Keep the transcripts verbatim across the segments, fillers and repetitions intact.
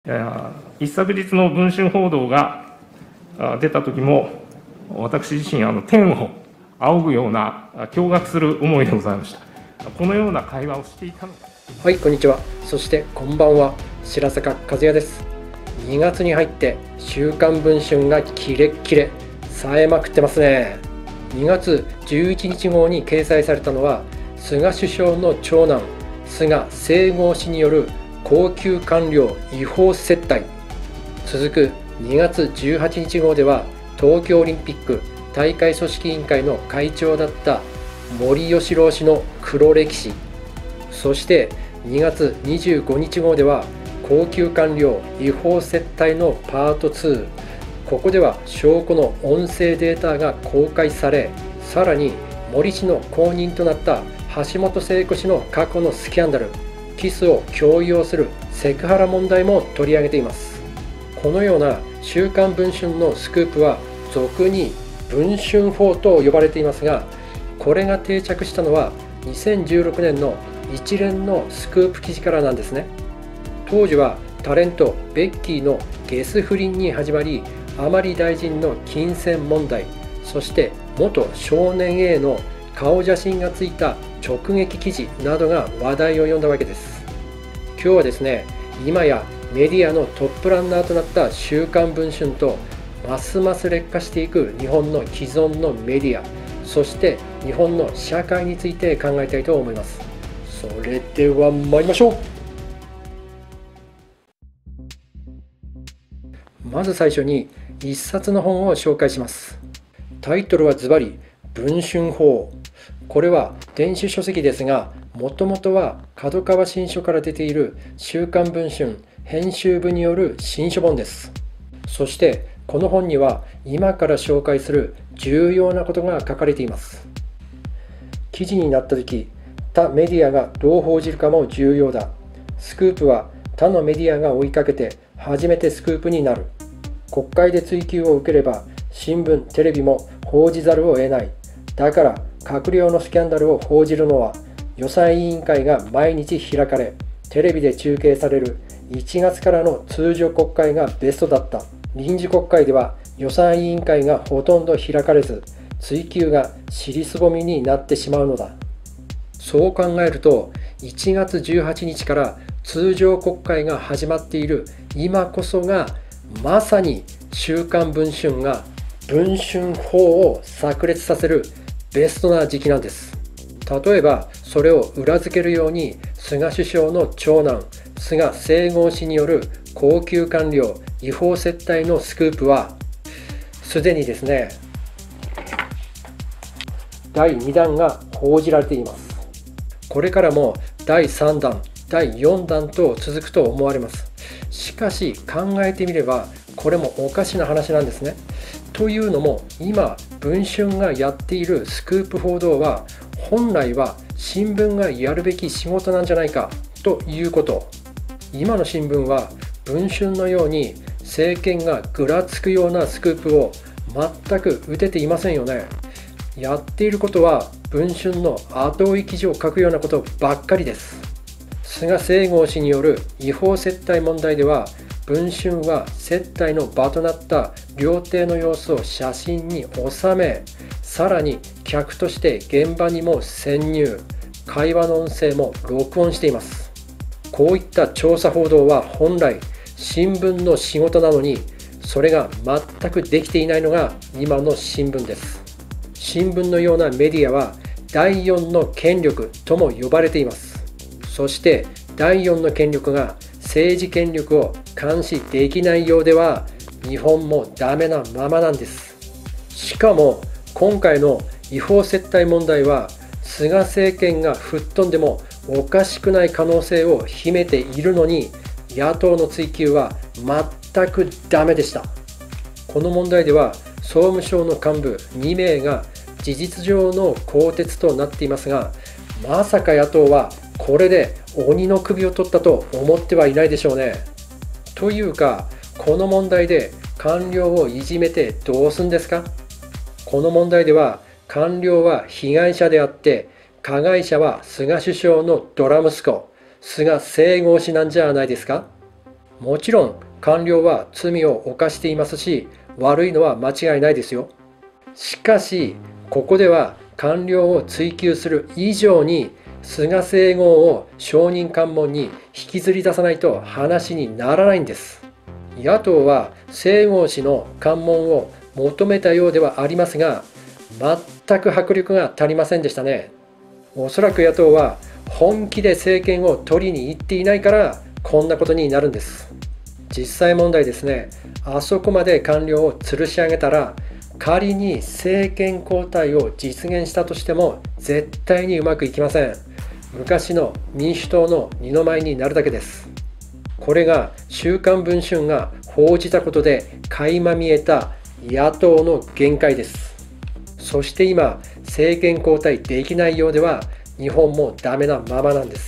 一昨日の文春報道が出た時も、私自身、あの天を仰ぐような驚愕する思いでございました。このような会話をしていたのか。 はい、こんにちは。そしてこんばんは。白坂和也です。にがつに入って週刊文春がキレッキレ冴えまくってますね。にがつじゅういちにち号に掲載されたのは、菅首相の長男菅清郷氏による高級官僚違法接待。続くにがつじゅうはちにち号では、東京オリンピック大会組織委員会の会長だった森喜朗氏の黒歴史。そしてにがつにじゅうごにち号では、高級官僚違法接待のパートツー。ここでは証拠の音声データが公開され、さらに森氏の後任となった橋本聖子氏の過去のスキャンダル、キスを強要するセクハラ問題も取り上げています。このような週刊文春のスクープは俗に文春法と呼ばれていますが、これが定着したのはにせんじゅうろくねんの一連のスクープ記事からなんですね。当時はタレントベッキーのゲス不倫に始まり、甘利大臣の金銭問題、そして元少年 A の顔写真がついた直撃記事などが話題を呼んだわけです。今日はですね、今やメディアのトップランナーとなった週刊文春と、ますます劣化していく日本の既存のメディア、そして日本の社会について考えたいと思います。それでは参りましょう。まず最初に一冊の本を紹介します。タイトルはズバリ文春法。これは電子書籍ですが、もともとは角川新書から出ている週刊文春編集部による新書本です。そしてこの本には今から紹介する重要なことが書かれています。記事になった時、他メディアがどう報じるかも重要だ。スクープは他のメディアが追いかけて初めてスクープになる。国会で追及を受ければ新聞、テレビも報じざるを得ない。だから閣僚のスキャンダルを報じるのは予算委員会が毎日開かれ、テレビで中継されるいちがつからの通常国会がベストだった。臨時国会では予算委員会がほとんど開かれず、追及が尻すぼみになってしまうのだ。そう考えると、いちがつじゅうはちにちから通常国会が始まっている今こそが、まさに週刊文春が文春法を炸裂させるベストな時期なんです。例えばそれを裏付けるように、菅首相の長男菅清郷氏による高級官僚違法接待のスクープはすでにですね、だいにだんが報じられています。これからもだいさんだん、だいよんだんと続くと思われます。しかし考えてみれば、これもおかしな話なんですね。というのも、今文春がやっているスクープ報道は、本来は新聞がやるべき仕事なんじゃないかということ。今の新聞は文春のように政権がぐらつくようなスクープを全く打てていませんよね。やっていることは文春の後追い記事を書くようなことばっかりです。菅清郷氏による違法接待問題では、文春は接待の場となった料亭の様子を写真に収め、さらに客として現場にも潜入、会話の音声も録音しています。こういった調査報道は本来新聞の仕事なのに、それが全くできていないのが今の新聞です。新聞のようなメディアはだいよんの権力とも呼ばれています。そしてだいよんの権力が政治権力を監視できないようでは、日本もダメなままなんです。しかも今回の違法接待問題は、菅政権が吹っ飛んでもおかしくない可能性を秘めているのに、野党の追及は全くダメでした。この問題では総務省の幹部にめいが事実上の更迭となっていますが、まさか野党はこれで鬼の首を取ったと思ってはいないでしょうね。というか、この問題で官僚をいじめてどうすんですか。この問題では官僚は被害者であって、加害者は菅首相のドラ息子菅清郷氏なんじゃないですか。 もちろん官僚は罪を犯していますし、悪いのは間違いないですよ。しかしここでは官僚を追及する以上に菅整合を証人喚問に引きずり出さないと話にならないんです。野党は整合氏の喚問を求めたようではありますが、全く迫力が足りませんでしたね。おそらく野党は本気で政権を取りに行っていないからこんなことになるんです。実際問題ですね、あそこまで官僚を吊るし上げたら、仮に政権交代を実現したとしても絶対にうまくいきません。昔の民主党の二の舞になるだけです。これが週刊文春が報じたことで垣間見えた野党の限界です。そして今、政権交代できないようでは日本もダメなままなんです。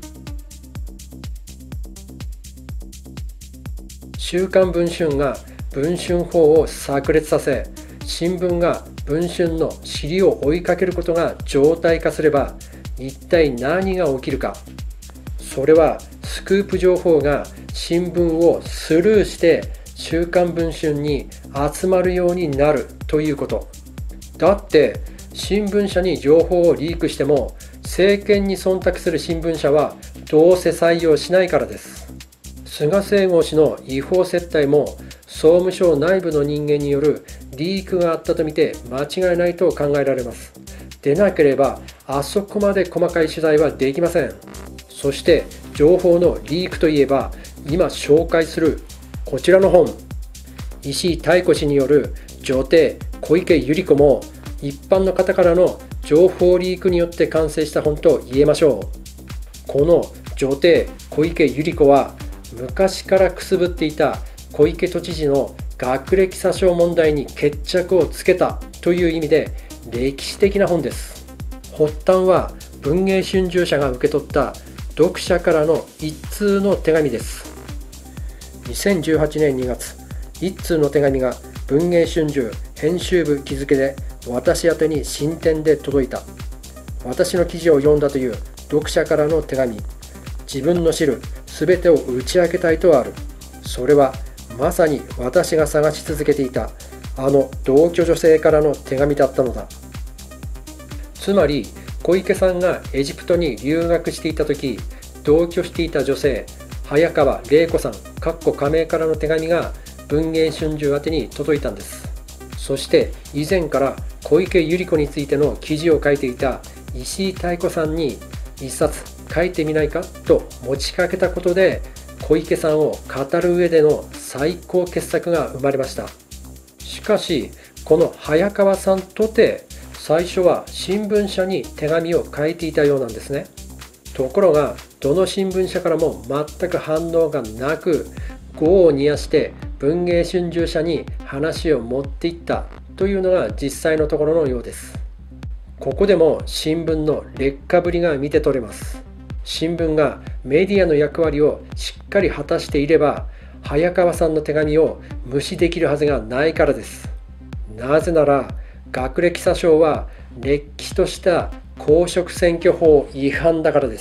週刊文春が文春法を炸裂させ、新聞が文春の尻を追いかけることが常態化すれば、一体何が起きるか。それはスクープ情報が新聞をスルーして週刊文春に集まるようになるということ。だって新聞社に情報をリークしても政権に忖度する新聞社はどうせ採用しないからです。菅整合氏の違法接待も総務省内部の人間によるリークがあったとみて間違いないと考えられます。でなければあそこまで細かい取材はできません。そして情報のリークといえば今紹介するこちらの本、石井妙子氏による女帝小池百合子も一般の方からの情報リークによって完成した本と言えましょう。この女帝小池百合子は昔からくすぶっていた小池都知事の学歴詐称問題に決着をつけたという意味で歴史的な本です。発端は文藝春秋社が受け取った読者からの一通の手紙です。にせんじゅうはちねんにがつ、一通の手紙が文藝春秋編集部気づけで私宛に進展で届いた。私の記事を読んだという読者からの手紙。自分の知るすべてを打ち明けたいとある。それはまさに私が探し続けていたあの同居女性からの手紙だったのだ。つまり小池さんがエジプトに留学していた時、同居していた女性早川玲子さん加盟からの手紙が文藝春秋宛てに届いたんです。そして以前から小池百合子についての記事を書いていた石井妙子さんに一冊書いてみないかと持ちかけたことで、小池さんを語る上での最高傑作が生まれました。しかしこの早川さんとて最初は新聞社に手紙を書いていたようなんですね。ところがどの新聞社からも全く反応がなく、業を煮やして文藝春秋社に話を持っていったというのが実際のところのようです。ここでも新聞の劣化ぶりが見て取れます。新聞がメディアの役割をしっかり果たしていれば、早川さんの手紙を無視できるはずがないからです。なぜなら学歴詐称はれっきとした公職選挙法違反だからです。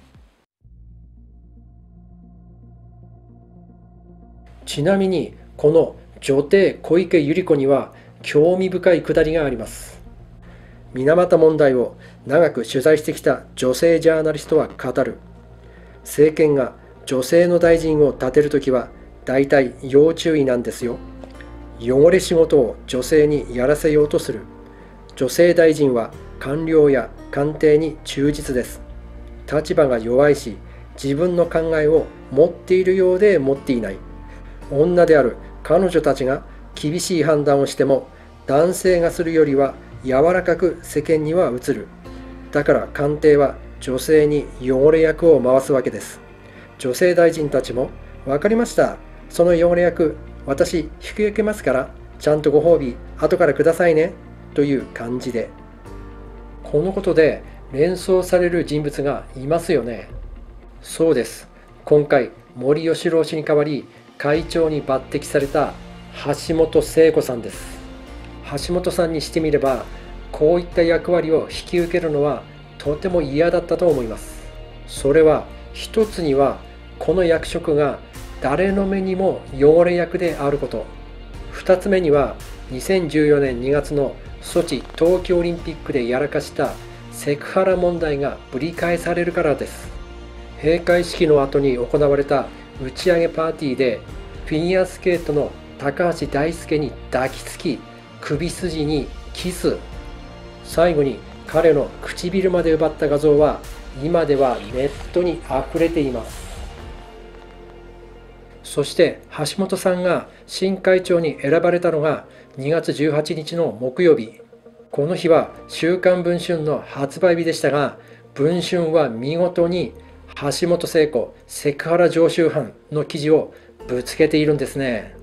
ちなみにこの女帝小池百合子には興味深いくだりがあります。水俣問題を長く取材してきた女性ジャーナリストは語る。政権が女性の大臣を立てるときは大体要注意なんですよ。汚れ仕事を女性にやらせようとする。女性大臣は官僚や官邸に忠実です。立場が弱いし、自分の考えを持っているようで持っていない。女である彼女たちが厳しい判断をしても、男性がするよりは柔らかく世間には映る。だから官邸は女性に汚れ役を回すわけです。女性大臣たちも、分かりました。その汚れ役、私引き受けますから、ちゃんとご褒美後からくださいね。という感じで。このことで連想される人物がいますよね。そうです。今回森喜朗氏に代わり会長に抜擢された橋本聖子さんです。橋本さんにしてみれば、こういった役割を引き受けるのはとても嫌だったと思います。それは一つには、この役職が誰の目にも汚れ役であること。ふたつめにはにせんじゅうよねんにがつのソチ冬季オリンピックでやらかしたセクハラ問題がぶり返されるからです。閉会式の後に行われた打ち上げパーティーでフィギュアスケートの高橋大輔に抱きつき首筋にキス、最後に彼の唇まで奪った画像は今ではネットにあふれています。そして橋本さんが新会長に選ばれたのがにがつじゅうはちにちの木曜日。この日は週刊文春の発売日でしたが、文春は見事に橋本聖子セクハラ常習犯の記事をぶつけているんですね。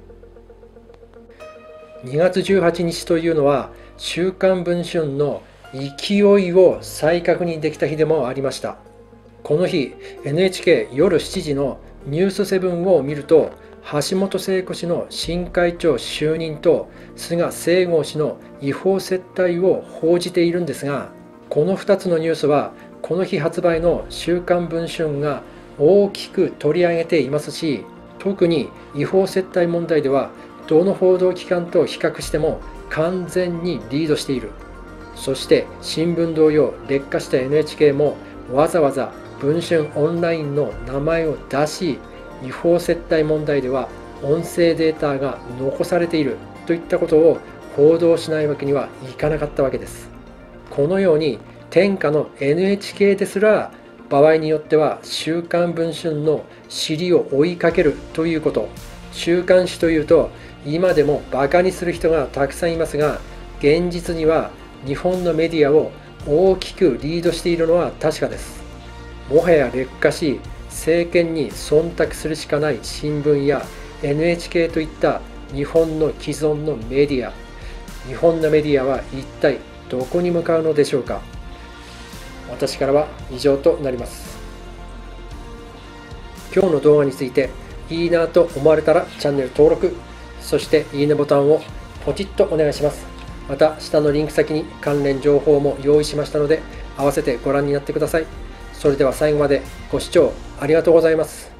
にがつじゅうはちにちというのは週刊文春の勢いを再確認できた日でもありました。この日 エヌエイチケー 夜しちじのニュースセブンを見ると、橋本聖子氏の新会長就任と菅清郷氏の違法接待を報じているんですが、このふたつのニュースはこの日発売の週刊文春が大きく取り上げていますし、特に違法接待問題ではどの報道機関と比較しても完全にリードしている。そして新聞同様劣化した エヌエイチケー もわざわざ文春オンラインの名前を出し、違法接待問題では音声データが残されているといったことを報道しないわけにはいかなかったわけです。このように天下の エヌエイチケー ですら場合によっては週刊文春の尻を追いかけるということ。週刊誌というと今でもバカにする人がたくさんいますが、現実には日本のメディアを大きくリードしているのは確かです。もはや劣化し、政権に忖度するしかない新聞や エヌエイチケー といった日本の既存のメディア。日本のメディアは一体どこに向かうのでしょうか。私からは以上となります。今日の動画についていいなと思われたらチャンネル登録、そしていいねボタンをポチッとお願いします。また下のリンク先に関連情報も用意しましたので、合わせてご覧になってください。それでは最後までご視聴ありがとうございます。